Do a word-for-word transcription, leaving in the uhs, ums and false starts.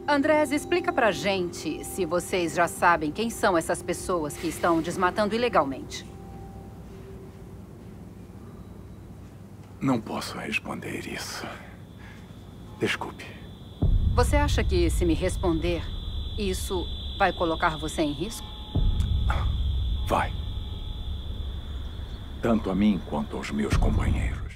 Andrés, explica pra gente se vocês já sabem quem são essas pessoas que estão desmatando ilegalmente. Não posso responder isso. Desculpe. Você acha que, se me responder, isso vai colocar você em risco? Vai. Tanto a mim quanto aos meus companheiros.